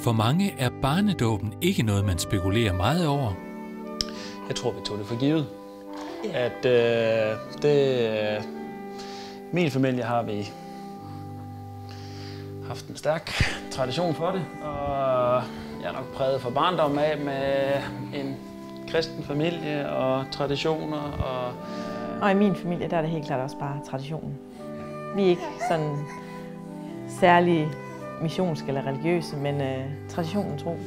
For mange er barnedåben ikke noget, man spekulerer meget over. Jeg tror, vi tog det for givet. At min familie har vi haft en stærk tradition for det, og jeg er nok præget for barndom af med en kristen familie og traditioner. Og i min familie, der er det helt klart også bare traditionen. Vi er ikke sådan særlig missionske eller religiøse, men traditionen tro,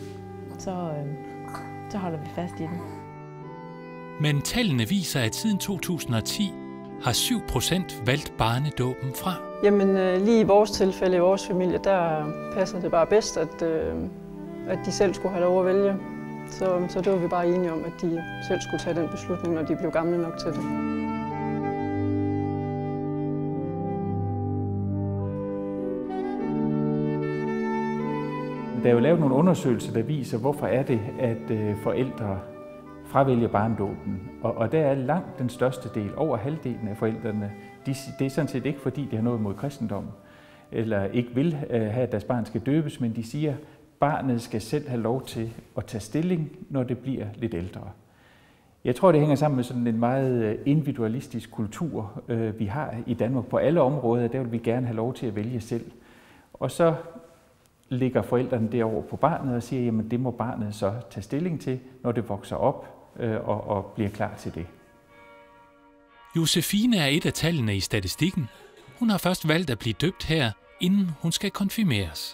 så holder vi fast i den. Men tallene viser, at siden 2010 har 7% valgt barnedåben fra. Jamen lige i vores tilfælde, i vores familie, der passer det bare bedst, at de selv skulle have lov at vælge. Så det var vi bare enige om, at de selv skulle tage den beslutning, når de blev gamle nok til det. Der er jo lavet nogle undersøgelser, der viser, hvorfor er det, at forældre fravælger barnedåben. Og der er langt den største del, over halvdelen af forældrene, det er sådan set ikke fordi, de har noget imod kristendommen, eller ikke vil have, at deres barn skal døbes, men de siger, at barnet skal selv have lov til at tage stilling, når det bliver lidt ældre. Jeg tror, det hænger sammen med sådan en meget individualistisk kultur, vi har i Danmark. På alle områder, der vil vi gerne have lov til at vælge selv. Og så ligger forældrene derover på barnet og siger, jamen det må barnet så tage stilling til, når det vokser op og bliver klar til det. Josefine er et af tallene i statistikken. Hun har først valgt at blive døbt her, inden hun skal konfirmeres.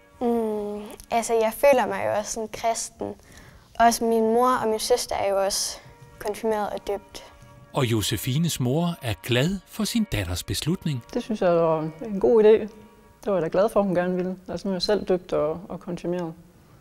Altså jeg føler mig jo også sådan kristen. Også min mor og min søster er jo også konfirmeret og døbt. Og Josefines mor er glad for sin datters beslutning. Det synes jeg var en god idé. Det var jeg da glad for, at hun gerne ville. Altså nu er jeg selv døbt og konfirmeret.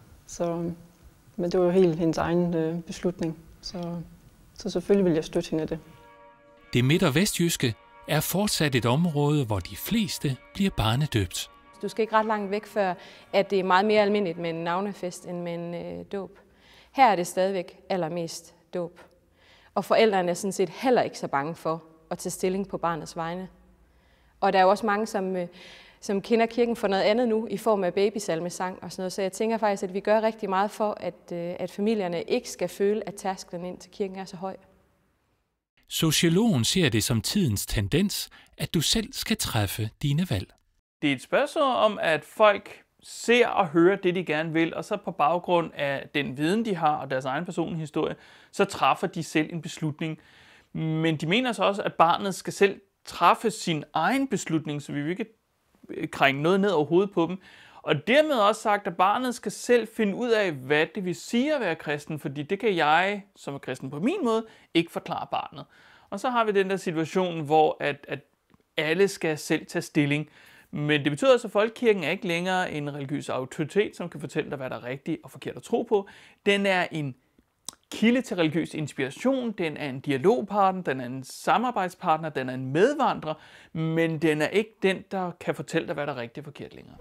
Men det var jo helt hendes egen beslutning. Så selvfølgelig vil jeg støtte hende af det. Det midt- og vestjyske er fortsat et område, hvor de fleste bliver barnedøbt. Du skal ikke ret langt væk, før at det er meget mere almindeligt med en navnefest end med en dåb. Her er det stadigvæk allermest dåb. Og forældrene er sådan set heller ikke så bange for at tage stilling på barnets vegne. Og der er jo også mange, som kender kirken for noget andet nu, i form af babysalmesang og sådan noget. Så jeg tænker faktisk, at vi gør rigtig meget for, at familierne ikke skal føle, at tærsklen ind til kirken er så høj. Sociologen ser det som tidens tendens, at du selv skal træffe dine valg. Det er et spørgsmål om, at folk ser og hører det, de gerne vil, og så på baggrund af den viden, de har og deres egen personlige historie, så træffer de selv en beslutning. Men de mener så også, at barnet skal selv træffe sin egen beslutning, så vi vil ikke krænge noget ned over hovedet på dem. Og dermed også sagt, at barnet skal selv finde ud af, hvad det vil sige at være kristen, fordi det kan jeg, som er kristen på min måde, ikke forklare barnet. Og så har vi den der situation, hvor at alle skal selv tage stilling. Men det betyder også, at folkekirken er ikke længere en religiøs autoritet, som kan fortælle dig, hvad der er rigtigt og forkert at tro på. Den er en kilde til religiøs inspiration, den er en dialogpartner, den er en samarbejdspartner, den er en medvandrer, men den er ikke den, der kan fortælle dig, hvad der er rigtigt og forkert længere.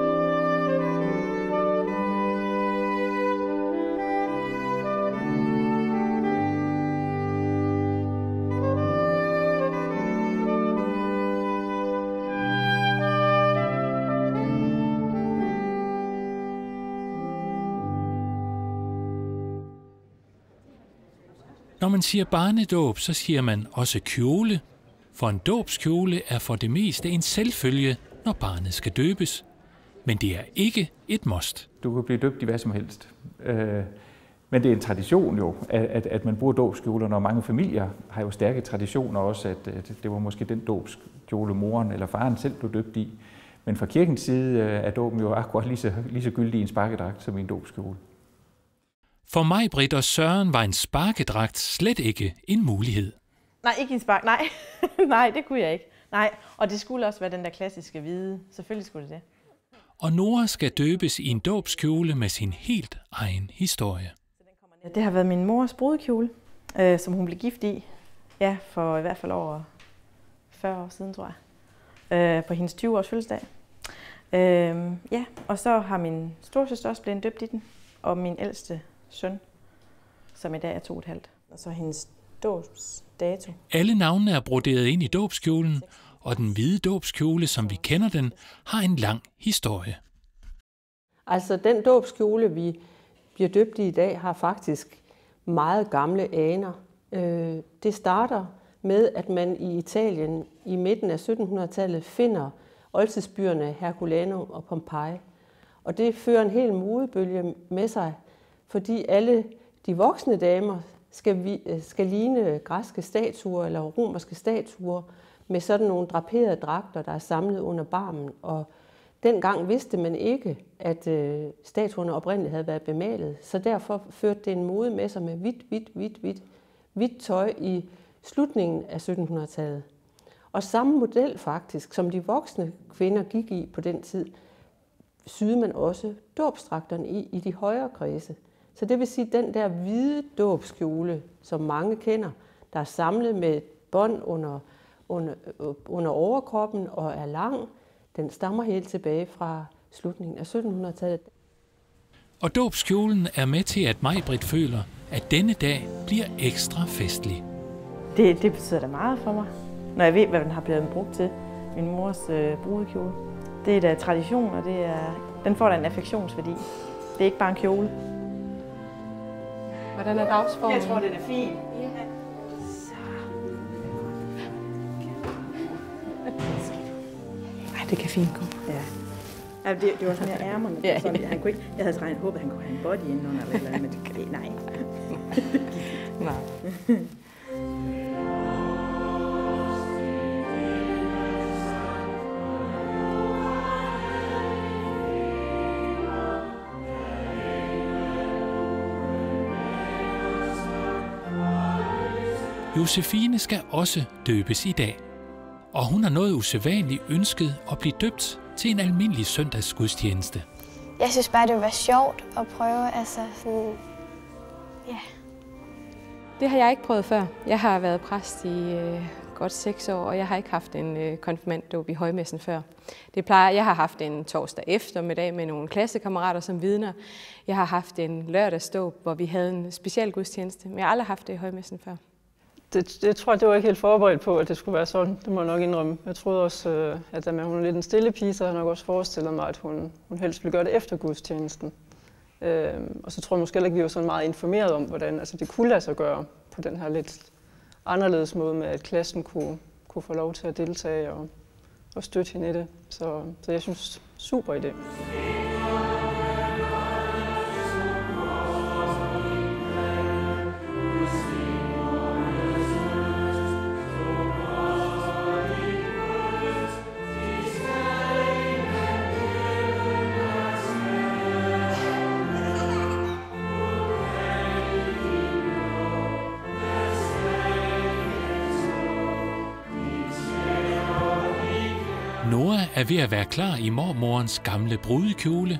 Når man siger barnedåb, så siger man også kjole, for en dåbskjole er for det meste en selvfølge, når barnet skal døbes. Men det er ikke et must. Du kan blive døbt i hvad som helst. Men det er en tradition jo, at man bruger dåbskjoler, når mange familier har jo stærke traditioner også, at det var måske den dåbskjole, moren eller faren selv blev døbt i. Men fra kirkens side er dåben jo akkurat lige så gyldig i en sparkedragt som i en dåbskjole. For mig, Britt og Søren, var en sparkedragt slet ikke en mulighed. Nej, ikke en spark. Nej. Nej, det kunne jeg ikke. Nej, og det skulle også være den der klassiske hvide. Selvfølgelig skulle det. Og Nora skal døbes i en dåbskjole med sin helt egen historie. Det har været min mors brudekjole, som hun blev gift i. Ja, for i hvert fald over 40 år siden, tror jeg. På hendes 20-års fødselsdag. Ja, og så har min storesøster også blevet døbt i den. Og min ældste søn, som i dag er 2,5. Og så hendes dåbsdato. Alle navnene er broderet ind i dåbskjolen, og den hvide dåbskjole, som vi kender den, har en lang historie. Altså den dåbskjole, vi bliver døbt i dag, har faktisk meget gamle aner. Det starter med, at man i Italien i midten af 1700-tallet finder oldtidsbyerne Herculaneum og Pompeji. Og det fører en hel modebølge med sig, fordi alle de voksne damer skal ligne græske statuer eller romerske statuer med sådan nogle draperede dragter, der er samlet under barmen. Og dengang vidste man ikke, at statuerne oprindeligt havde været bemalet, så derfor førte det en mode med sig med hvidt tøj i slutningen af 1700-tallet. Og samme model faktisk, som de voksne kvinder gik i på den tid, syede man også dåbsdragterne i de højere kredse. Så det vil sige, at den der hvide dåbskjole, som mange kender, der er samlet med et bånd under overkroppen og er lang, den stammer helt tilbage fra slutningen af 1700-tallet. Og dåbskjolen er med til, at Maj-Britt føler, at denne dag bliver ekstra festlig. Det betyder da meget for mig, når jeg ved, hvad den har blevet brugt til. Min mors brudekjole. Det er da tradition, og den får da en affektionsværdi. Det er ikke bare en kjole. Hvordan er dagsformen? Jeg tror, den er fin. Ja. Ej, det kan fint gå. Ja. Ja, det var sådan her ærmerne. Ja. Sådan, han kunne ikke, jeg havde håbet, at han kunne have en body indenunder eller andet, men det nej. Nej. Josefine skal også døbes i dag, og hun har noget usædvanligt ønsket at blive døbt til en almindelig søndagsgudstjeneste. Jeg synes bare, det ville være sjovt at prøve, altså sådan, ja. Det har jeg ikke prøvet før. Jeg har været præst i godt 6 år, og jeg har ikke haft en konfirmantdåb i højmessen før. Jeg har haft en torsdag eftermiddag med nogle klassekammerater som vidner. Jeg har haft en lørdagsdåb, hvor vi havde en speciel gudstjeneste, men jeg har aldrig haft det i højmessen før. Det tror jeg, det var ikke helt forberedt på, at det skulle være sådan. Det må jeg nok indrømme. Jeg troede også, at da hun er lidt en stille pige, så havde jeg nok også forestillet mig, at hun helst ville gøre det efter gudstjenesten. Og så tror jeg måske heller ikke, vi var sådan meget informeret om, hvordan det kunne lade sig gøre på den her lidt anderledes måde med, at klassen kunne få lov til at deltage og støtte hende i det. Så jeg synes, super idé. Nora er ved at være klar i mormorens gamle brudekjole.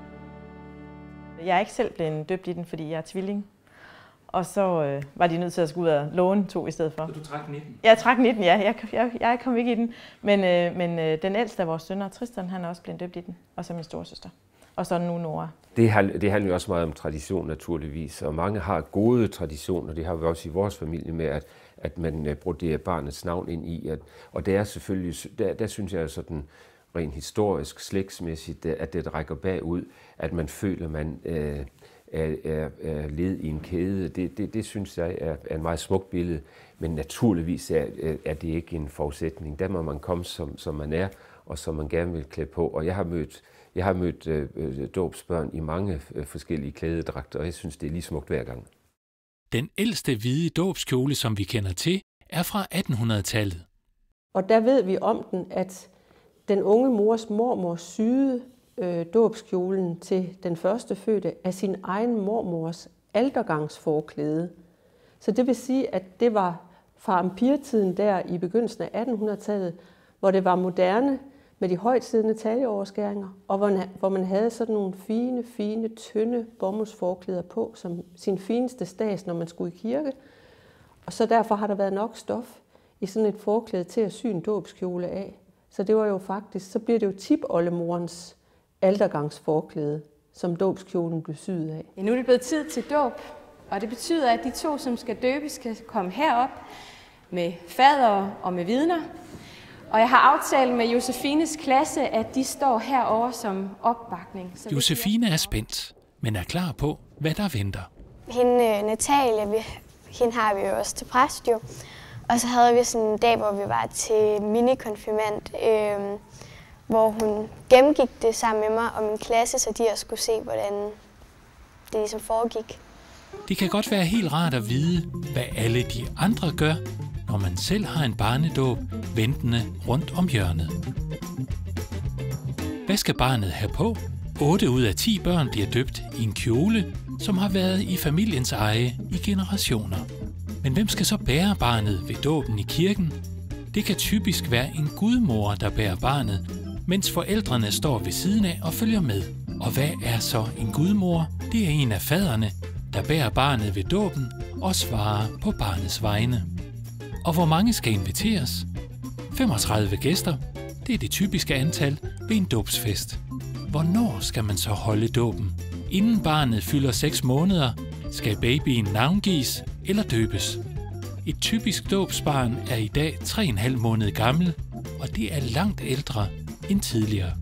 Jeg er ikke selv blevet døbt i den, fordi jeg er tvilling. Og så var de nødt til at skulle ud og låne 2 i stedet for. Så du trak 19? Jeg trak 19, ja. Jeg kom ikke i den. Men den ældste af vores sønner, Tristan, han er også blevet døbt i den. Og så min storesøster. Og så nu Nora. Det handler jo også meget om tradition, naturligvis. Og mange har gode traditioner. Det har vi også i vores familie med, at man broderer barnets navn ind i. Og det er selvfølgelig, der synes jeg sådan rent historisk, slægtsmæssigt, at det rækker bagud, at man føler, at man er led i en kæde. Det synes jeg er et meget smukt billede, men naturligvis er det ikke en forudsætning. Der må man komme, som man er, og som man gerne vil klæde på. Og jeg har mødt dåbsbørn i mange forskellige klædedragter, og jeg synes, det er lige smukt hver gang. Den ældste hvide dåbskjole, som vi kender til, er fra 1800-tallet. Og der ved vi om den, at den unge mors mormor syede dåbskjolen til den første fødte af sin egen mormors altergangsforklæde. Så det vil sige, at det var fra empirtiden der i begyndelsen af 1800-tallet, hvor det var moderne med de højtsiddende taljeoverskæringer, og hvor man havde sådan nogle fine, tynde bomuldsforklæder på, som sin fineste stads, når man skulle i kirke. Og så derfor har der været nok stof i sådan et forklæde til at sy en dåbskjole af. Så det var jo faktisk, så bliver det jo tipoldemorens altergangsforklæde, som dåbskjolen blev syet af. Ja, nu er det blevet tid til dåb, og det betyder, at de 2, som skal døbes, skal komme herop med fader og med vidner. Og jeg har aftalt med Josefines klasse, at de står herovre som opbakning. Josefine er spændt, men er klar på, hvad der venter. Hende Natalie, hende har vi jo også til præst jo. Og så havde vi sådan en dag, hvor vi var til minikonfirmand, hvor hun gennemgik det sammen med mig og min klasse, så de også skulle se, hvordan det ligesom foregik. Det kan godt være helt rart at vide, hvad alle de andre gør, når man selv har en barnedåb ventende rundt om hjørnet. Hvad skal barnet have på? 8 ud af 10 børn bliver døbt i en kjole, som har været i familiens eje i generationer. Men hvem skal så bære barnet ved dåben i kirken? Det kan typisk være en gudmor, der bærer barnet, mens forældrene står ved siden af og følger med. Og hvad er så en gudmor? Det er en af faderne, der bærer barnet ved dåben og svarer på barnets vegne. Og hvor mange skal inviteres? 35 gæster. Det er det typiske antal ved en dåbsfest. Hvornår skal man så holde dåben? Inden barnet fylder 6 måneder, skal babyen navngives eller døbes. Et typisk dåbsbarn er i dag 3,5 måneder gammel, og det er langt ældre end tidligere.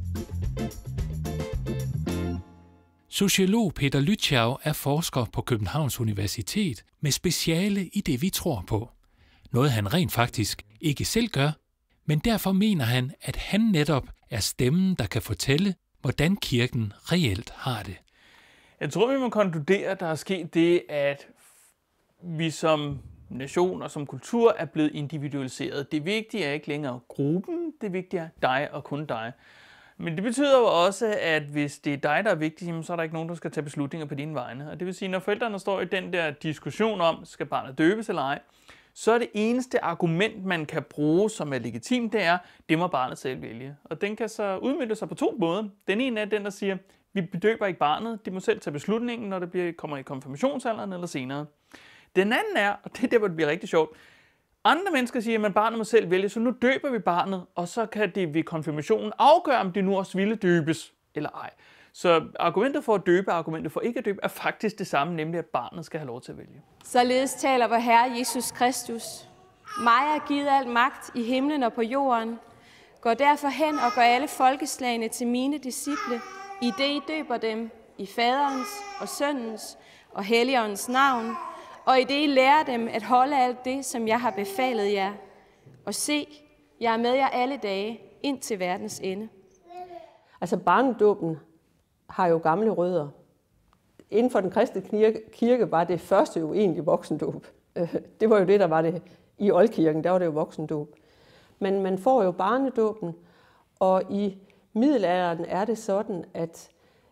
Sociolog Peter Lützow er forsker på Københavns Universitet med speciale i det, vi tror på. Noget han rent faktisk ikke selv gør, men derfor mener han, at han netop er stemmen, der kan fortælle, hvordan kirken reelt har det. Jeg tror, vi må konkludere, at der er sket det, at vi som nation og som kultur er blevet individualiseret. Det vigtige er ikke længere gruppen, det vigtige er dig og kun dig. Men det betyder jo også, at hvis det er dig, der er vigtig, så er der ikke nogen, der skal tage beslutninger på dine vegne. Og det vil sige, når forældrene står i den der diskussion om, skal barnet døbes eller ej, så er det eneste argument, man kan bruge, som er legitimt, det må barnet selv vælge. Og den kan så udmønte sig på 2 måder. Den ene er den, der siger, vi bedøber ikke barnet, de må selv tage beslutningen, når det kommer i konfirmationsalderen eller senere. Den anden er, og det er der, hvor det bliver rigtig sjovt, andre mennesker siger, at barnet må selv vælge, så nu døber vi barnet, og så kan det ved konfirmationen afgøre, om det nu også ville døbes eller ej. Så argumentet for at døbe og argumentet for ikke at døbe er faktisk det samme, nemlig at barnet skal have lov til at vælge. Således taler vor Herre Jesus Kristus. Mig er givet alt magt i himlen og på jorden. Gå derfor hen og gør alle folkeslagene til mine disciple, i det I døber dem i Faderens og Søndens og Helligåndens navn, og i det I lærer dem at holde alt det, som jeg har befalet jer. Og se, jeg er med jer alle dage ind til verdens ende. Altså barnedåben har jo gamle rødder. Inden for den kristne kirke var det første jo egentlig voksendåb. Det var jo det, der var det i oldkirken, der var det jo voksendåb. Men man får jo barnedåben, og i middelalderen er det sådan, at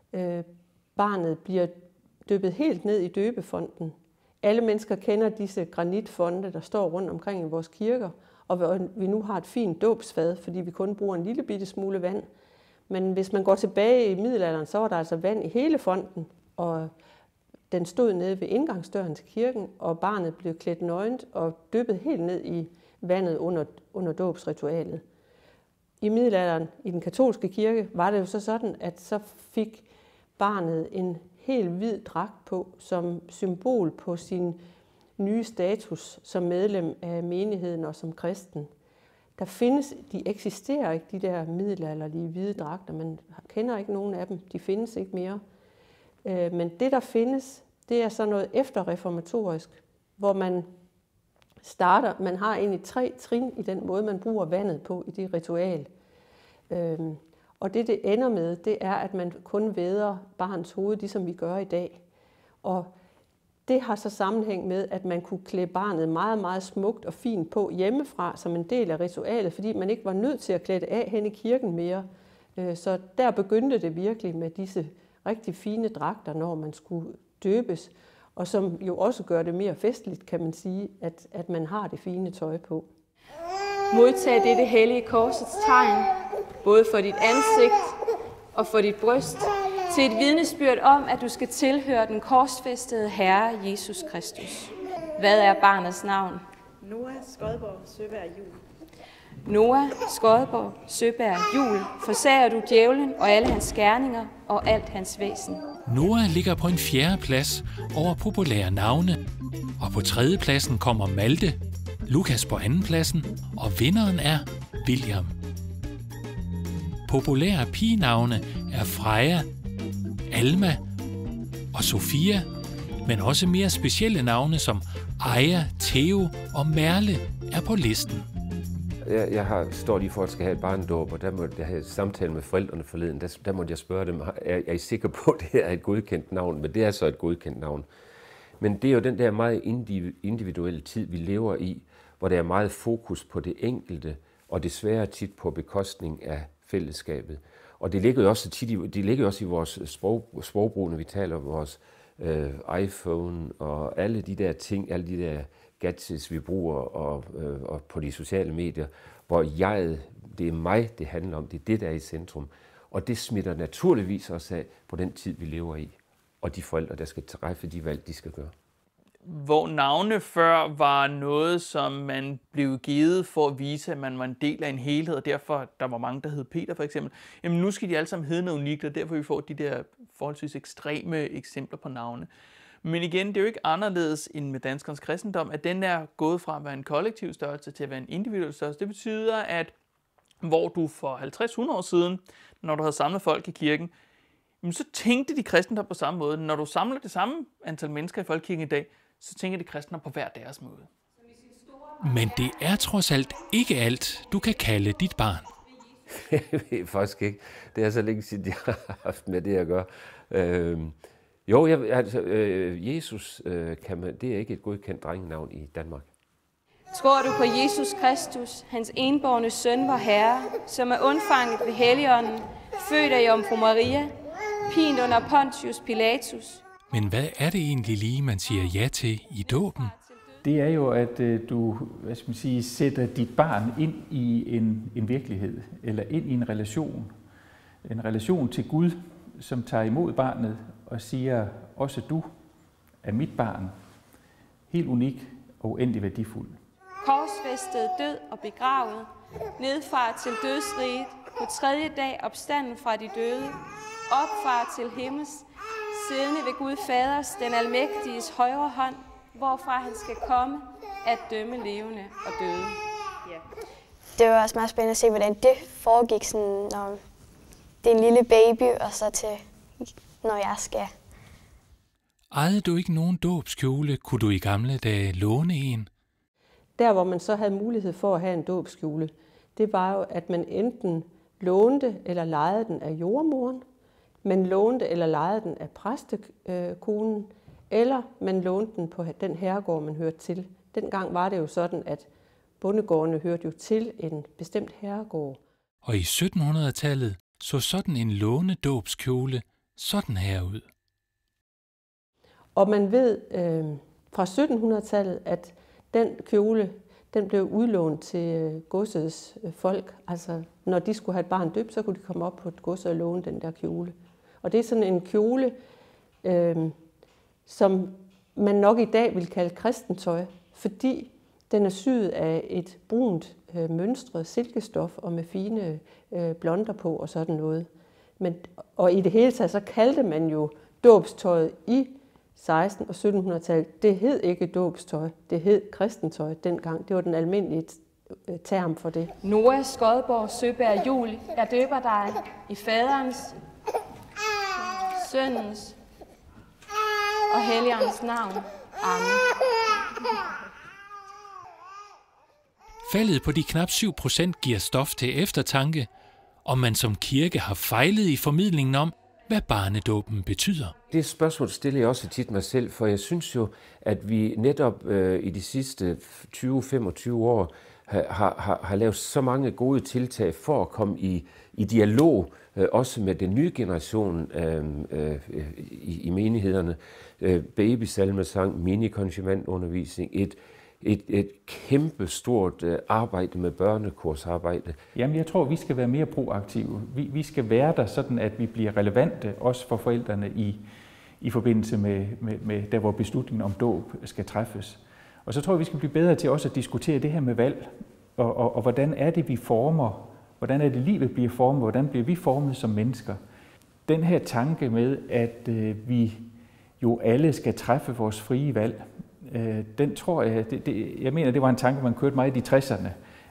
barnet bliver døbet helt ned i døbefonten. Alle mennesker kender disse granitfonte, der står rundt omkring i vores kirker, og vi nu har et fint dåbsfad, fordi vi kun bruger en lille bitte smule vand. Men hvis man går tilbage i middelalderen, så var der altså vand i hele fonten, og den stod nede ved indgangsdøren til kirken, og barnet blev klædt nøgent og dyppet helt ned i vandet under dåbsritualet. I middelalderen, i den katolske kirke, var det jo så sådan, at så fik barnet en helt hvid dragt på, som symbol på sin nye status som medlem af menigheden og som kristen. De eksisterer ikke, de der middelalderlige hvide dragter. Man kender ikke nogen af dem. De findes ikke mere. Men det, der findes, det er så noget efterreformatorisk, hvor man har egentlig 3 trin i den måde, man bruger vandet på i det ritual. Og det ender med, det er, at man kun væder barns hoved, ligesom vi gør i dag. Og det har så sammenhæng med, at man kunne klæde barnet meget, meget smukt og fint på hjemmefra som en del af ritualet, fordi man ikke var nødt til at klæde det af hen i kirken mere. Så der begyndte det virkelig med disse rigtig fine dragter, når man skulle døbes, og som jo også gør det mere festligt, kan man sige, at man har det fine tøj på. Modtag dette hellige korsets tegn, både for dit ansigt og for dit bryst, til et vidnesbyrd om, at du skal tilhøre den korsfæstede Herre Jesus Kristus. Hvad er barnets navn? Noah Skodborg Søberg Juhl. Noah Skodborg Søberg Juhl, forsager du djævlen og alle hans gerninger og alt hans væsen. Noah ligger på en 4. plads over populære navne, og på 3. pladsen kommer Malte, Lukas på 2. pladsen, og vinderen er William. Populære pigenavne er Freja, Alma og Sofia, men også mere specielle navne som Aya, Theo og Merle er på listen. Jeg står lige for at skal have et barnedåb, og der må jeg have samtale med forældrene forleden. Der måtte jeg spørge dem, er I sikre på, at det er et godkendt navn? Men det er så et godkendt navn. Men det er jo den der meget individuelle tid, vi lever i, hvor der er meget fokus på det enkelte, og desværre tit på bekostning af fællesskabet. Og det ligger jo også i vores sprogbrug, når vi taler om vores iPhone og alle de der ting, alle de der gadgets, vi bruger og på de sociale medier, hvor det er mig, det handler om, det er det, der er i centrum. Og det smitter naturligvis også af på den tid, vi lever i, og de forældre, der skal træffe de valg, de skal gøre. Hvor navne før var noget, som man blev givet for at vise, at man var en del af en helhed, og derfor der var mange, der hed Peter for eksempel. Jamen nu skal de alle sammen hedde noget unikt, og derfor vi får de der forholdsvis ekstreme eksempler på navne. Men igen, det er jo ikke anderledes end med danskernes kristendom, at den er gået fra at være en kollektiv størrelse til at være en individuel størrelse. Det betyder, at hvor du for 50-100 år siden, når du havde samlet folk i kirken, så tænkte de kristendom på samme måde. Når du samler det samme antal mennesker i folkekirken i dag, så tænker de kristne på hver deres måde. Men det er trods alt ikke alt, du kan kalde dit barn. Jeg ved faktisk ikke. Det er så længe siden, jeg har haft med det at gøre. Jesus, det er ikke et godkendt drengenavn i Danmark. Tror du på Jesus Kristus, hans enbårne søn, vor Herre, som er undfanget ved Helligånden, født af Jomfru Maria, pint under Pontius Pilatus? Men hvad er det egentlig lige, man siger ja til i dåben? Det er jo, at du sætter dit barn ind i en virkelighed, eller ind i en relation. En relation til Gud, som tager imod barnet og siger, også du er mit barn. Helt unik og uendelig værdifuld. Korsfæstet, død og begravet, nedfart til dødsriget, på 3. dag opstanden fra de døde, opfart til himmels, siddende ved Gud Faders, den almægtiges højre hånd, hvorfra han skal komme at dømme levende og døde. Ja. Det var også meget spændende at se, hvordan det foregik, sådan, når det er en lille baby, og så til, når jeg skal. Ejede du ikke nogen dåbskjole, kunne du i gamle dage låne en? Der, hvor man så havde mulighed for at have en dåbskjole, det var jo, at man enten lånte eller lejede den af jordmoren, man lånte eller lejede den af præstekonen, eller man lånte den på den herregård, man hørte til. Dengang var det jo sådan, at bondegårdene hørte jo til en bestemt herregård. Og i 1700-tallet så sådan en lånedåbskjole sådan her ud. Og man ved fra 1700-tallet, at den kjole, den blev udlånt til godsets folk. Altså, når de skulle have et barn døbt, så kunne de komme op på et gods og låne den der kjole. Og det er sådan en kjole, som man nok i dag vil kalde kristentøj, fordi den er syet af et brunt mønstret silkestof og med fine blonder på og sådan noget. Og i det hele taget, så kaldte man jo dåbstøjet i 1600- og 1700-tallet. Det hed ikke dåbstøj, det hed kristentøj dengang. Det var den almindelige term for det. Noah Skodborg Søberg Jul, jeg døber dig i faderens, søndens og helligåndens navn. Amen. Faldet på de knap 7% giver stof til eftertanke, om man som kirke har fejlet i formidlingen om, hvad barnedåben betyder. Det spørgsmål stiller jeg også tit mig selv, for jeg synes jo, at vi netop i de sidste 20-25 år har lavet så mange gode tiltag for at komme i dialog, også med den nye generation i menighederne. Babysalmesang, minikonfirmandundervisning, et kæmpe stort arbejde med børnekursarbejde. Jamen, jeg tror, vi skal være mere proaktive. Vi skal være der sådan, at vi bliver relevante, også for forældrene i forbindelse med der, hvor beslutningen om dåb skal træffes. Og så tror jeg, vi skal blive bedre til også at diskutere det her med valg, og hvordan er det, vi former, hvordan er det, livet bliver formet, hvordan bliver vi formet som mennesker. Den her tanke med, at vi jo alle skal træffe vores frie valg, den tror jeg, jeg mener, det var en tanke, man kørte meget i de 60'erne,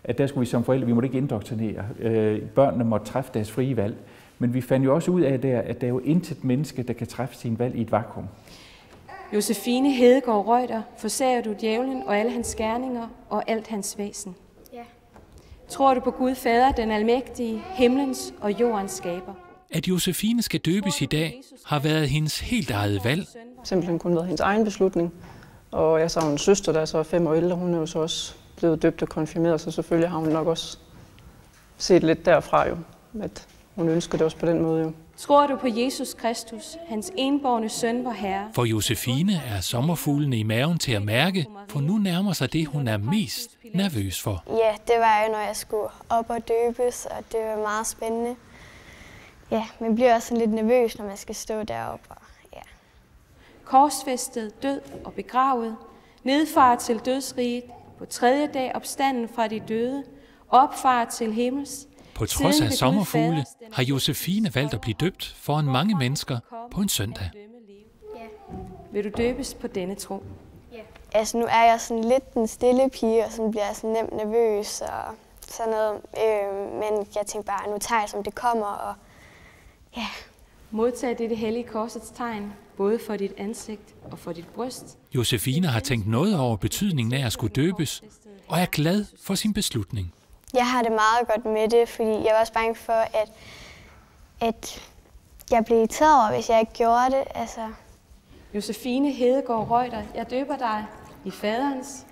at der skulle vi som forældre, vi måtte ikke indoktrinere. Børnene måtte træffe deres frie valg. Men vi fandt jo også ud af, at der er jo intet menneske, der kan træffe sin valg i et vakuum. Josefine Hedegaard Reuter, forsager du djævlen og alle hans gerninger og alt hans væsen? Ja. Tror du på Gud Fader, den almægtige, himlens og jordens skaber? At Josefine skal døbes i dag, har været hendes helt eget valg. Simpelthen kun været hendes egen beslutning. Og jeg så har en søster, der er så 5 år ældre, hun er jo så også blevet døbt og konfirmeret, så selvfølgelig har hun nok også set lidt derfra jo, at hun ønsker det også på den måde jo. Tror du på Jesus Kristus, hans enbårne søn, vor Herre? For Josefine er sommerfuglene i maven til at mærke, for nu nærmer sig det, hun er mest nervøs for. Ja, det var jo, når jeg skulle op og døbes, og det var meget spændende. Ja, man bliver også lidt nervøs, når man skal stå deroppe. Ja. Korsfæstet, død og begravet, nedfart til dødsriget, på 3. dag opstanden fra de døde, opfart til himmels. På trods af sommerfugle har Josefine valgt at blive døbt foran mange mennesker på en søndag. Ja. Vil du døbes på denne tro? Ja. Altså nu er jeg sådan lidt den stille pige, og sådan bliver jeg sådan nemt nervøs og sådan noget. Men jeg tænkte bare, nu tager jeg som det kommer, og ja. Modtag dette hellige korsets tegn, både for dit ansigt og for dit bryst. Josefine har tænkt noget over betydningen af at skulle døbes, og er glad for sin beslutning. Jeg har det meget godt med det, fordi jeg var også bange for, at jeg blev irriteret over, hvis jeg ikke gjorde det. Altså. Josefine Hedegaard Reuter, jeg døber dig i faderens,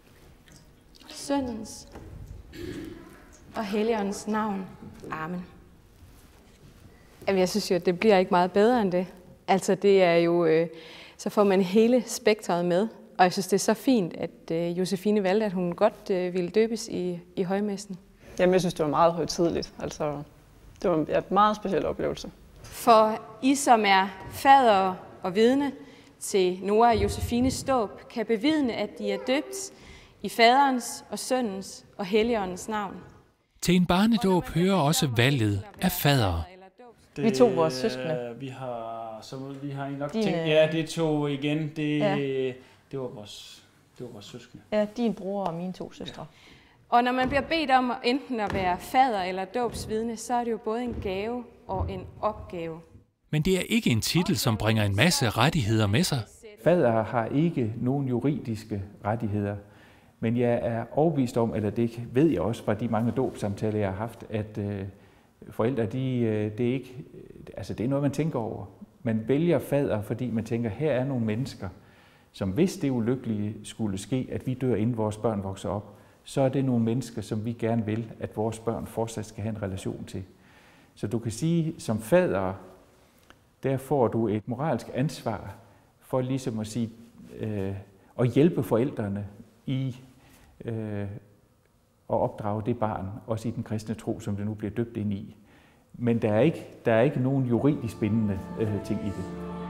søndens og helligåndens navn. Amen. Jamen, jeg synes jo, at det bliver ikke meget bedre end det. Altså, det er jo, så får man hele spektret med. Og jeg synes, det er så fint, at Josefine valgte, at hun godt ville døbes i højmessen. Jamen, jeg synes, det var meget højtideligt. Altså, det var en meget speciel oplevelse. For I, som er fader og vidne til Noah og Josefines dåb, kan bevidne, at de er døbt i faderens og søndens og helligåndens navn. Til en barnedåb hører også valget af fadere. Vi tog vores søskende. Vi har nok tænkt, ja, det tog igen. Det var vores søskende. Ja, din bror og mine 2 søstre. Og når man bliver bedt om enten at være fader eller dåbsvidne, så er det jo både en gave og en opgave. Men det er ikke en titel, som bringer en masse rettigheder med sig. Fader har ikke nogen juridiske rettigheder, men jeg er overbevist om, eller det ved jeg også fra de mange dåbssamtaler, jeg har haft, at forældre, det er noget, man tænker over. Man vælger fader, fordi man tænker, her er nogle mennesker, som hvis det ulykkelige skulle ske, at vi dør, inden vores børn vokser op, så er det nogle mennesker, som vi gerne vil, at vores børn fortsat skal have en relation til. Så du kan sige, som fader, der får du et moralsk ansvar for ligesom at sige, at hjælpe forældrene i at opdrage det barn, også i den kristne tro, som det nu bliver døbt ind i. Men der er ikke nogen juridisk bindende ting i det.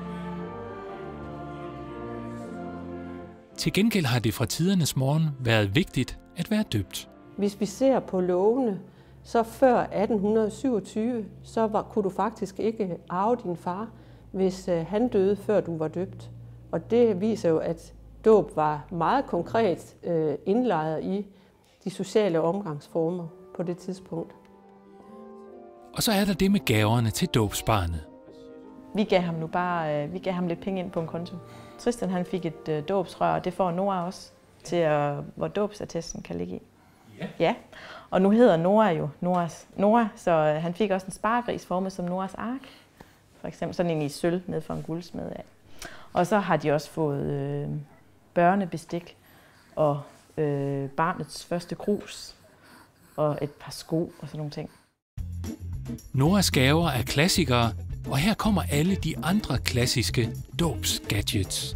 Til gengæld har det fra tidernes morgen været vigtigt at være døbt. Hvis vi ser på lovene, så før 1827, kunne du faktisk ikke arve din far, hvis han døde, før du var døbt. Og det viser jo, at dåb var meget konkret indlejret i de sociale omgangsformer på det tidspunkt. Og så er der det med gaverne til dåbsbarnet. Vi gav ham lidt penge ind på en konto. Tristan han fik et dåbsrør, og det får Noah også, til hvor dåbsattesten kan ligge i. Ja. Og nu hedder Noah jo Noah, så han fik også en sparegris formet som Noahs ark. For eksempel sådan en i sølv ned fra en guldsmed af. Og så har de også fået børnebestik og barnets første krus og et par sko og sådan nogle ting. Noahs gaver er klassikere, og her kommer alle de andre klassiske dåbsgadgets.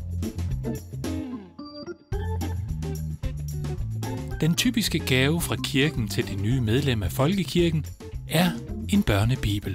Den typiske gave fra kirken til det nye medlem af folkekirken er en børnebibel.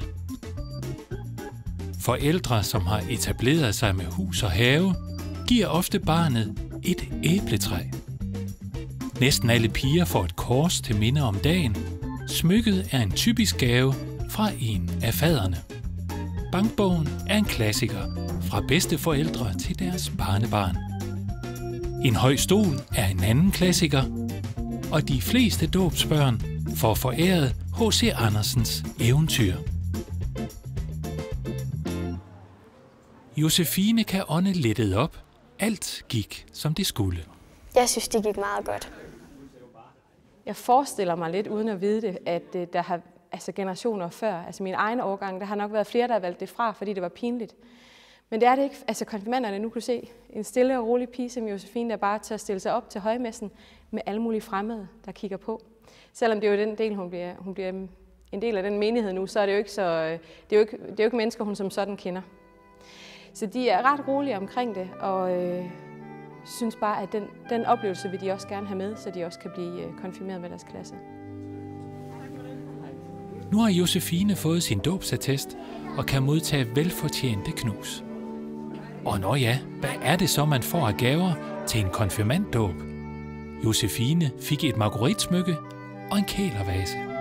Forældre, som har etableret sig med hus og have, giver ofte barnet et æbletræ. Næsten alle piger får et kors til minde om dagen. Smykket er en typisk gave fra en af faderne. Bankbogen er en klassiker fra bedsteforældre til deres barnebarn. En høj stol er en anden klassiker. og de fleste dåbsbørn får foræret H.C. Andersens eventyr. Josefine kan ånde lettet op. Alt gik, som det skulle. Jeg synes, det gik meget godt. Jeg forestiller mig lidt, uden at vide det, at der har generationer før, altså min egen årgang, der har nok været flere, der har valgt det fra, fordi det var pinligt. Men det er det ikke. Altså konfirmanderne, nu kan du se en stille og rolig pige som Josefine, der bare tør at stille sig op til højmessen med alle mulige fremmede, der kigger på. Selvom det er jo den del, hun bliver en del af den menighed nu, så er det jo ikke, det er jo ikke mennesker, hun som sådan kender. Så de er ret rolige omkring det, og synes bare, at den oplevelse vil de også gerne have med, så de også kan blive konfirmeret med deres klasse. Nu har Josefine fået sin dåbsattest og kan modtage velfortjente knus. Og nå ja, hvad er det så, man får af gaver til en konfirmanddåb? Josefine fik et margueritsmykke og en kælervase.